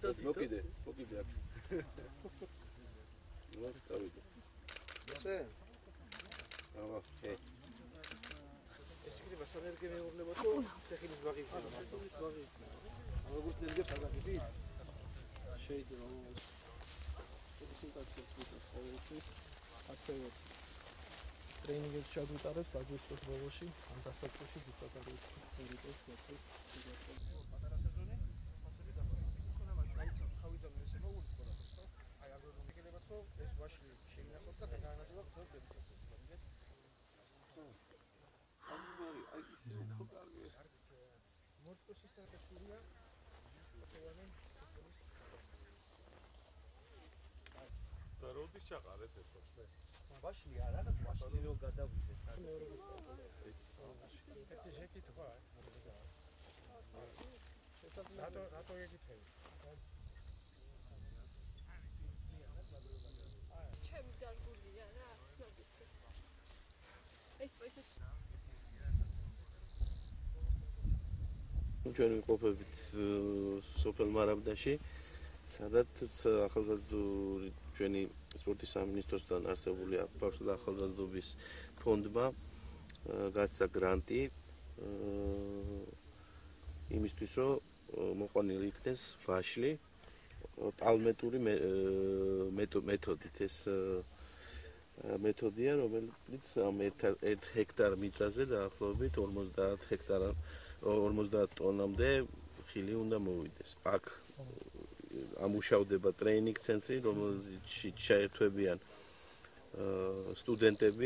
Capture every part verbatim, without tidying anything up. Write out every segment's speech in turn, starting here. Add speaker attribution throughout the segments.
Speaker 1: მოკიდე, მოკიდე აქ. ნუ დავიდე.
Speaker 2: ესე?
Speaker 1: აბა, ე.
Speaker 2: ეს იქნება სანერგე მეურნებო თუ ტექნიკის ბაღი იქნება? ტექნიკის ბაღი იქნება. როგორც ნერგებს აგაგებით? შეიძლება კონსულტაციას ვიტყვით ყოველთვის. ასევე ტრეინინგებს ჩაგვიტარებთ აგვისტოს ბოლოში, ამ დასაწყისში ზუსტად არის ინდიკოს მოწყვეტ. პატარა სეზონი, მასები დაგვაქვს. ხონა მაგ გაიწევ, ხავიდან ესე მოულწოდოთ, ხო? აი აგრონომი იქნება, რომ ეს ვაში შეინახოთ და განაცხადება ხო დემონსტრაციას.
Speaker 1: აი ისე უფრო კარგია.
Speaker 2: მოწყვეტ სისტემაშია. პატევანი
Speaker 1: და როდის ჩაყარეთ ეს ხოხლე?
Speaker 2: ვაში არა და ვაში რო გადავიდეთ მეორე
Speaker 3: ეს ჟეტი თქვა რატო რატო ეკითხები
Speaker 4: ჩემი გაგულია რა ეს პოიზი
Speaker 1: ჩვენ ვიყოფებით სოფელ მარაბდაში, სადაც ახალგაზრდული ჩვენი სპორტის სამინისტროსთან არსებული ბავშვთა ახალგაზრდობის ფონდმა გასცა გრანტი იმისთვის, რომ მოყვანილი იქნეს ვაშლი ტალმეტური მეთოდით. ეს მეთოდია, რომელიც ერთ ჰექტარ მიწაზე დაახლოებით ორმოცდაათ ჰექტარ ორმოცდაათ ტონამდე ხილი უნდა მოვიდეს. აქ ამუშავდება ტრეინინგ ცენტრი, რომელშიც ჩაერთვებიან სტუდენტები.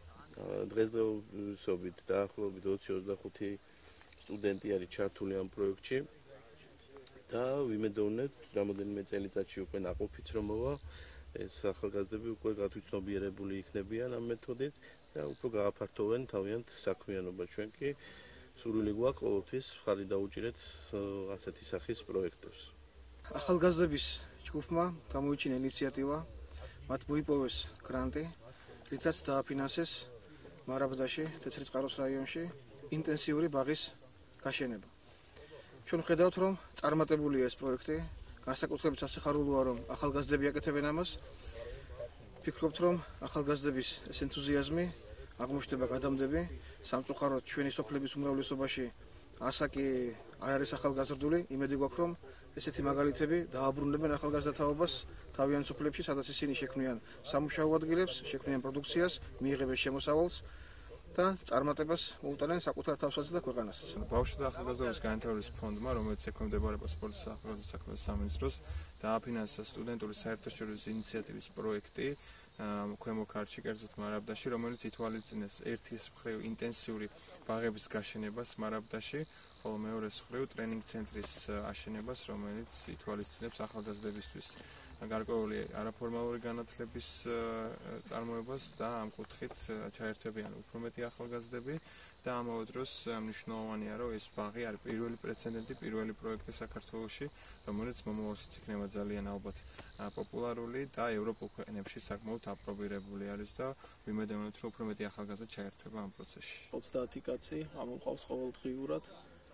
Speaker 1: დღესდღეობით დაახლოებით ოცი ოცდახუთი სტუდენტი არის ჩართული ამ პროექტში და ვიმედოვნებთ, რამოდენიმე წელიწადში უკვე ნაყოფიც რომ მოვა, ეს ახალგაზრდები უკვე გათვითცნობიერებული იქნებიან ამ მეთოდით და უფრო გააფართოვენ თავიანთ საქმიანობას. ჩვენ კი სურვილი გვაქვს ყოველთვის მხარი დაუჭირეთ ასეთი სახის პროექტებს.
Speaker 2: ახალგაზრდების ჯგუფმა გამოიჩინა ინიციატივა, მათ მოიპოვეს გრანტი, რითაც დააფინანსეს მარაბდაში, თეთრიწყაროს რაიონში ინტენსიური ბაღის გაშენება. ჩვენ ვხედავთ, რომ წარმატებულია ეს პროექტი, განსაკუთრებით სასიხარულოა, რომ ახალგაზრდები აკეთებენ ამას. ვფიქრობთ, რომ ახალგაზრდების ეს ენთუზიაზმი აღმოჩნდება გადამდები, სამწუხაროდ ჩვენი სოფლების უმრავლესობაში ასაკი არ არის ახალგაზრდული, იმედი გვაქვს, რომ ესეთი მაგალითები დააბრუნებენ ახალგაზრდათაობას თავიანთ სოფლებში, სადაც ისინი შექმნიან სამუშაო ადგილებს, შექმნიან პროდუქციას, მიიღებენ შემოსავალს და წარმატებას მოუტანენ საკუთარ თავსაც და ქვეყანასაც.
Speaker 3: ბავშვთა ახალგაზრდობის განვითარების ფონდმა, რომელიც ექვემდებარება სპორტის და ახალგაზრდობის საქმეთა სამინისტროს, დააფინანსა სტუდენტური საერთაშორისო ინიციატივის პროექტი ქვემო ქართლში, კერძოდ მარაბდაში, რომელიც ითვალისწინებს ერთის მხრივ ინტენსიური ბაღების გაშენებას მარაბდაში, ხოლო მეორეს მხრივ ტრენინგ ცენტრის აშენებას, რომელიც ითვალისწინებს ახალგაზრდებისთვის გარკვეული არაფორმალური განათლების წარმოებას და ამ კუთხით ჩაერთვებიან უფრო მეტი ახალგაზრდები და ამავე დროს მნიშვნელოვანია, რომ ეს ბაღი არის პირველი პრეცედენტი, პირველი პროექტი საქართველოში, რომელიც მომავალშიც იქნება ძალიან ალბათ პოპულარული და ევროპულ ქვეყნებში საკმაოდ აპრობირებული არის და ვიმედოვნებთ, რომ უფრო მეტი ახალგაზრდა ჩაერთვება ამ პროცესში.
Speaker 2: ოცდაათი კაცი ამოყავს ყოველდღიურად.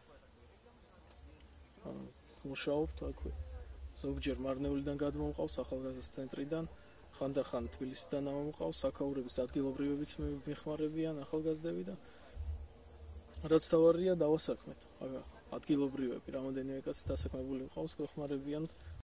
Speaker 2: მუშაობთ აქვე. ზოგჯერ მარნეულიდან გადმომყავს ახალგაზრდას ცენტრიდან, ხანდახან თბილისიდან ამოყავს, საქაურების ადგილობრივებიც მეხმარებიან ახალგაზრდები და რაც თავარია დავასაქმეთ. აგა ადგილობრივები, რამოდენიმე კაცი დასაქმებული მყავს, გვეხმარებიან